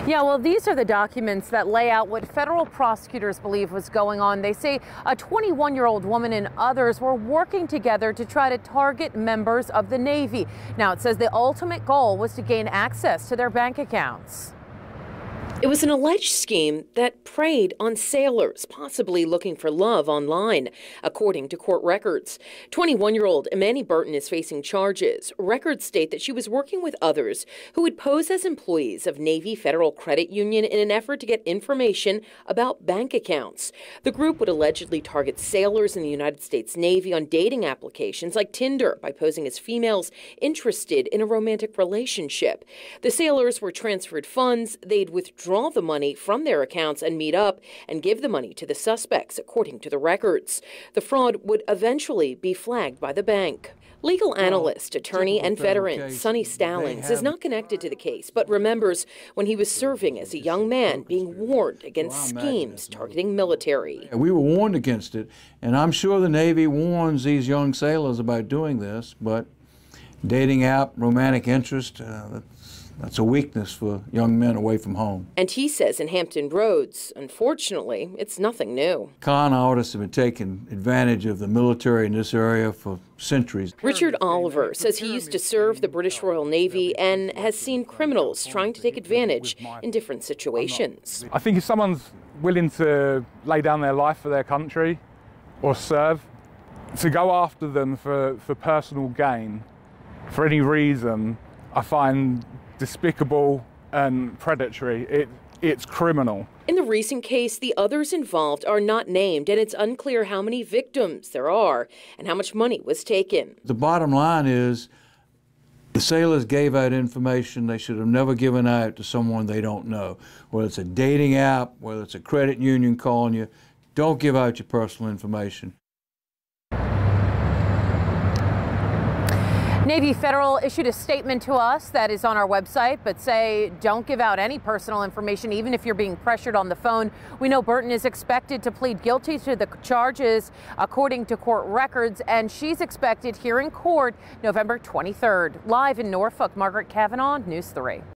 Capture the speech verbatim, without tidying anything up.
Yeah, well, these are the documents that lay out what federal prosecutors believe was going on. They say a twenty-one-year-old woman and others were working together to try to target members of the Navy. Now, it says the ultimate goal was to gain access to their bank accounts. It was an alleged scheme that preyed on sailors, possibly looking for love online, according to court records. twenty-one-year-old Imani Burton is facing charges. Records state that she was working with others who would pose as employees of Navy Federal Credit Union in an effort to get information about bank accounts. The group would allegedly target sailors in the United States Navy on dating applications like Tinder by posing as females interested in a romantic relationship. The sailors were transferred funds. They'd withdraw Draw the money from their accounts and meet up and give the money to the suspects, according to the records. The fraud would eventually be flagged by the bank. Legal analyst, attorney, and veteran Sonny Stallings is not connected to the case, but remembers when he was serving as a young man being warned against schemes targeting military. We were warned against it, and I'm sure the Navy warns these young sailors about doing this, but dating app, romantic interest, uh, that's, that's a weakness for young men away from home. And he says in Hampton Roads, unfortunately, it's nothing new. Con artists have been taking advantage of the military in this area for centuries. Richard Oliver says he used to serve the British Royal Navy and has seen criminals trying to take advantage in different situations. I think if someone's willing to lay down their life for their country or serve, to go after them for, for personal gain, for any reason, I find despicable and predatory. It, it's criminal. In the recent case, the others involved are not named, and it's unclear how many victims there are and how much money was taken. The bottom line is the sailors gave out information they should have never given out to someone they don't know. Whether it's a dating app, whether it's a credit union calling you, don't give out your personal information. Navy Federal issued a statement to us that is on our website, but say don't give out any personal information, even if you're being pressured on the phone. We know Burton is expected to plead guilty to the charges according to court records, and she's expected here in court November twenty-third. Live in Norfolk, Margaret Kavanaugh, News three.